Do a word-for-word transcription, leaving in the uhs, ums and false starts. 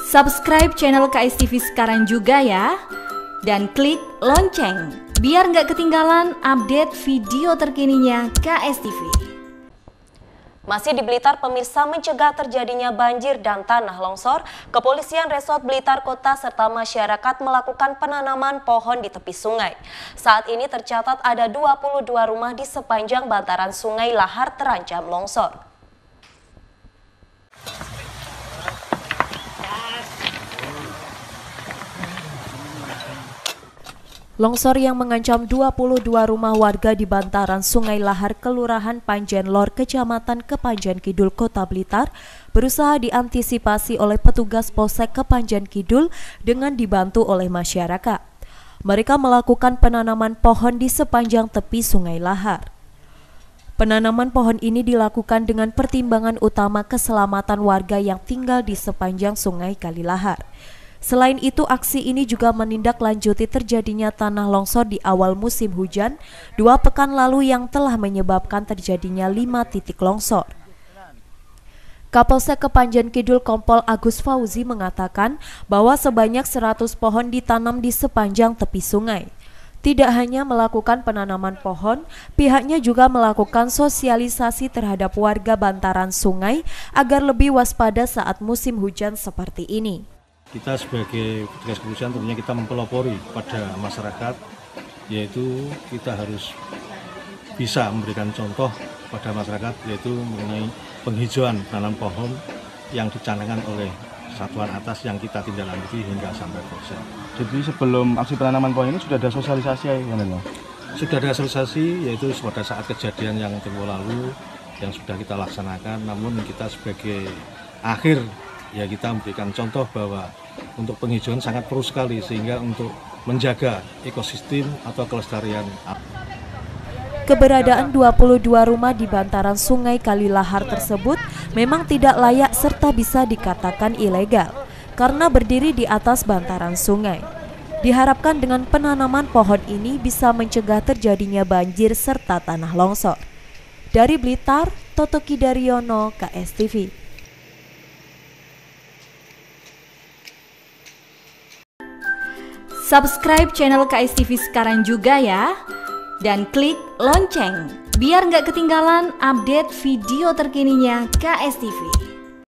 Subscribe channel K S T V sekarang juga ya. Dan klik lonceng, biar nggak ketinggalan update video terkininya K S T V. Masih di Blitar, pemirsa, mencegah terjadinya banjir dan tanah longsor, Kepolisian Resort Blitar Kota serta masyarakat melakukan penanaman pohon di tepi sungai. Saat ini tercatat ada dua puluh dua rumah di sepanjang bantaran Sungai Lahar terancam longsor. Longsor yang mengancam dua puluh dua rumah warga di bantaran Sungai Lahar, Kelurahan Panjen Lor, Kecamatan Kepanjen Kidul, Kota Blitar, berusaha diantisipasi oleh petugas Polsek Kepanjen Kidul dengan dibantu oleh masyarakat. Mereka melakukan penanaman pohon di sepanjang tepi Sungai Lahar. Penanaman pohon ini dilakukan dengan pertimbangan utama keselamatan warga yang tinggal di sepanjang Sungai Kalilahar. Selain itu, aksi ini juga menindaklanjuti terjadinya tanah longsor di awal musim hujan dua pekan lalu yang telah menyebabkan terjadinya lima titik longsor. Kapolsek Kepanjen Kidul Kompol Agus Fauzi mengatakan bahwa sebanyak seratus pohon ditanam di sepanjang tepi sungai. Tidak hanya melakukan penanaman pohon, pihaknya juga melakukan sosialisasi terhadap warga bantaran sungai agar lebih waspada saat musim hujan seperti ini. Kita sebagai petugas kepolisian tentunya kita mempelopori pada masyarakat, yaitu kita harus bisa memberikan contoh pada masyarakat, yaitu mengenai penghijauan penanaman pohon yang dicanangkan oleh satuan atas yang kita tindak lanjuti hingga sampai polsek. Jadi sebelum aksi penanaman pohon ini sudah ada sosialisasi ya? Sudah ada sosialisasi, yaitu pada saat kejadian yang tempoh lalu yang sudah kita laksanakan, namun kita sebagai akhir ya kita memberikan contoh bahwa untuk penghijauan sangat perlu sekali, sehingga untuk menjaga ekosistem atau kelestarian. Keberadaan dua puluh dua rumah di bantaran Sungai Kalilahar tersebut memang tidak layak serta bisa dikatakan ilegal karena berdiri di atas bantaran sungai. Diharapkan dengan penanaman pohon ini bisa mencegah terjadinya banjir serta tanah longsor. Dari Blitar, Toto Kidaryono, K S T V. Subscribe channel K S T V sekarang juga ya. Dan klik lonceng, biar nggak ketinggalan update video terkininya K S T V.